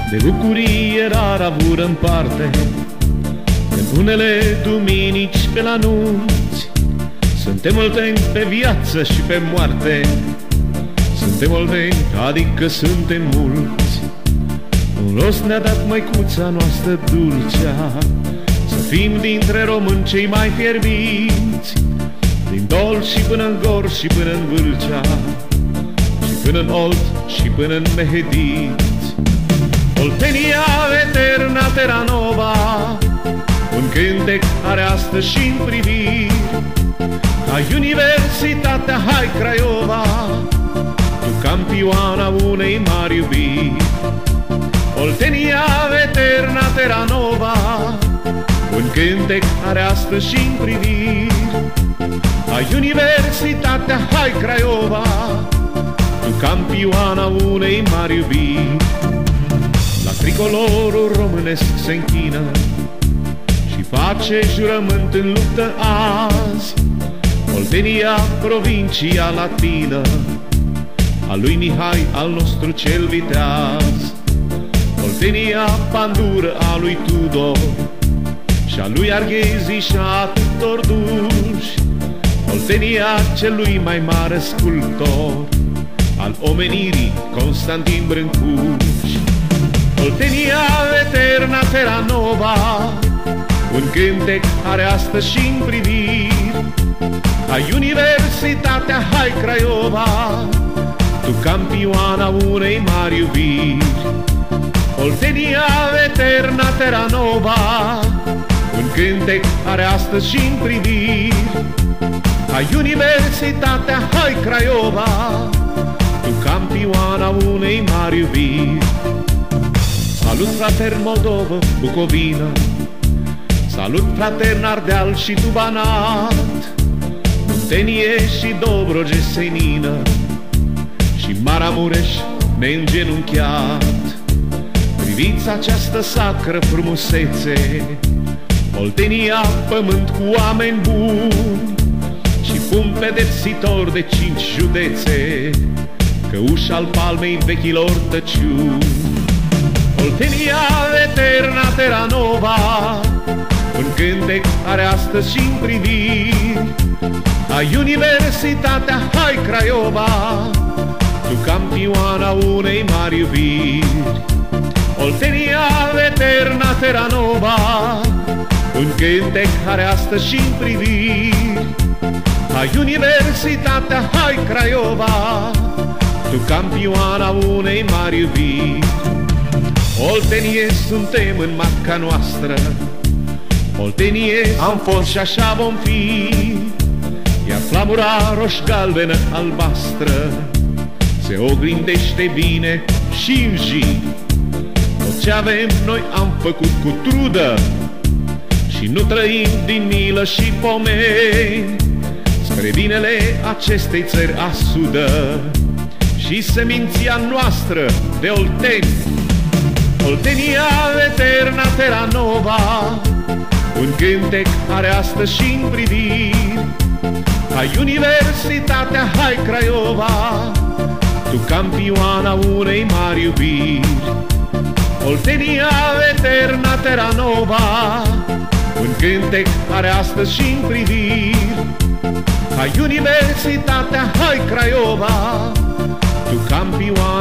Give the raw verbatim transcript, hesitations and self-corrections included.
de bucurie rar avură în parte, în unele duminici pe la nunți. Suntem olteni pe viață și pe moarte, suntem olteni, adică suntem mulți. Un rost ne-a dat măicuța noastră dulcea, să fim dintre români cei mai fierbinți, din Dolj și până în Gorj și până în Vâlcea, și până în Olt și până în Mehedinți. Oltenia eterna terra nova, un cântec are astăzi și în priviri. Hai Universitatea, hai Craiova, tu campioana unei mari iubiri. Oltenia eterna terra nova, un cântec are astăzi și în priviri. Hai Universitatea, hai Craiova, tu campioana unei mari iubiri. La tricolorul românesc se închină și face jurământ în luptă azi. Oltenia, provincia latină, a lui Mihai, al nostru cel viteaz. Oltenia, pandură a lui Tudor și a lui Arghezi și a tuturor duși. Oltenia, celui mai mare sculptor al omenirii, Constantin Brâncuș. Oltenia eterna terra nova, un cântec are astăzi și în priviri. Hai Universitatea, hai Craiova, tu campioana unei mari iubiri. Oltenia eterna terra nova, un cântec are astăzi și în priviri. Hai Universitatea, hai Craiova, tu campioana unei mari iubiri. Salut fratern Moldovă, Bucovina, salut fratern Ardeal și tu Banat, Muntenie și Dobroge senină și Maramureș neîngenunchiat. Priviți această sacră frumusețe, Oltenia, pământ cu oameni buni și fum pedepsitor de cinci județe, căuș al palmei vechilor tăciuni. Oltenia eterna terra nova, un cântec are astăzi și în priviri. Hai Universitatea, hai Craiova, tu campioana unei mari iubiri. Oltenia eterna terra nova, un cântec are astăzi și în priviri. Hai Universitatea, hai Craiova, tu campioana unei mari iubiri. Oltenie suntem în matca noastră, Oltenie am fost și așa vom fi, iar flamura roș-galbenă albastră se oglindește bine și în zi. Tot ce avem noi am făcut cu trudă și nu trăim din milă și pomeni, spre binele acestei țări asudă și seminția noastră de olteni. Oltenia eterna terra nova, un cântec are astăzi și în priviri. Hai Universitatea, hai Craiova, tu campioana unei mari iubiri. Oltenia eterna terra nova, un cântec are astăzi și în priviri. Hai Universitatea, hai Craiova, tu campioana